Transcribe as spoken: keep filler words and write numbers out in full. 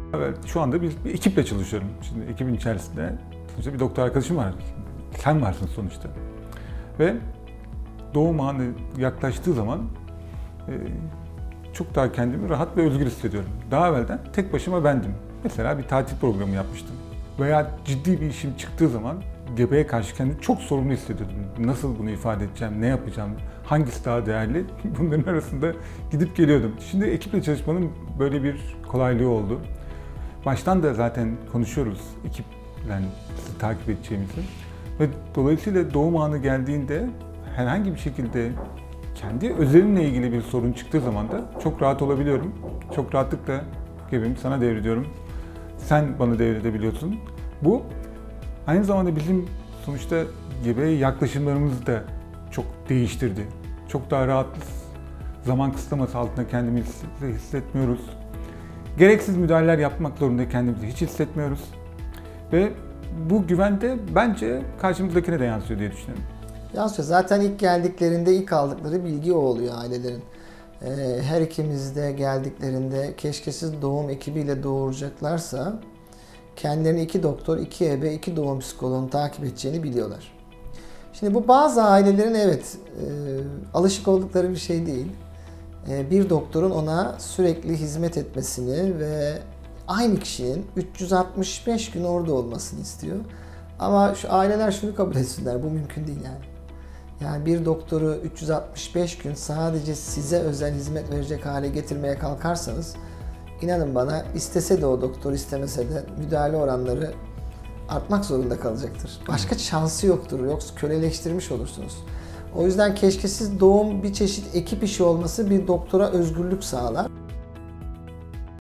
Evet, şu anda bir, bir ekiple çalışıyorum. Şimdi ekibin içerisinde sonuçta bir doktor arkadaşım var. Sen varsın sonuçta. Ve doğum anı yaklaştığı zaman e, çok daha kendimi rahat ve özgür hissediyorum. Daha evvelden tek başıma bendim. Mesela bir tatil programı yapmıştım. Veya ciddi bir işim çıktığı zaman gebeye karşı kendimi çok sorumlu hissediyordum. Nasıl bunu ifade edeceğim, ne yapacağım, hangisi daha değerli? Bunların arasında gidip geliyordum. Şimdi ekiple çalışmanın böyle bir kolaylığı oldu. Baştan da zaten konuşuyoruz ekiple takip edeceğimizi. Ve dolayısıyla doğum anı geldiğinde herhangi bir şekilde kendi özelimle ilgili bir sorun çıktığı zaman da çok rahat olabiliyorum. Çok rahatlıkla gebemi sana devrediyorum. Sen bana devredebiliyorsun. Bu aynı zamanda bizim sonuçta gebeye yaklaşımlarımızı da çok değiştirdi. Çok daha rahatız. Zaman kısıtlaması altında kendimizi hissetmiyoruz. Gereksiz müdahaleler yapmak zorunda kendimizi hiç hissetmiyoruz. Ve bu güven de bence karşımızdakine de yansıyor diye düşünüyorum. Yansıyor. Zaten ilk geldiklerinde ilk aldıkları bilgi o oluyor ailelerin. Ee, her ikimiz de geldiklerinde keşke siz doğum ekibiyle doğuracaklarsa kendilerini iki doktor, iki ebe, iki doğum psikoloğunu takip edeceğini biliyorlar. Şimdi bu bazı ailelerin evet e, alışık oldukları bir şey değil. E, bir doktorun ona sürekli hizmet etmesini ve aynı kişinin üç yüz altmış beş gün orada olmasını istiyor. Ama şu aileler şunu kabul etsinler, bu mümkün değil yani. Yani bir doktoru üç yüz altmış beş gün sadece size özel hizmet verecek hale getirmeye kalkarsanız, inanın bana istese de o doktor istemese de müdahale oranları artmak zorunda kalacaktır. Başka şansı yoktur, yoksa köleleştirmiş olursunuz. O yüzden keşke siz doğum bir çeşit ekip işi olması bir doktora özgürlük sağlar.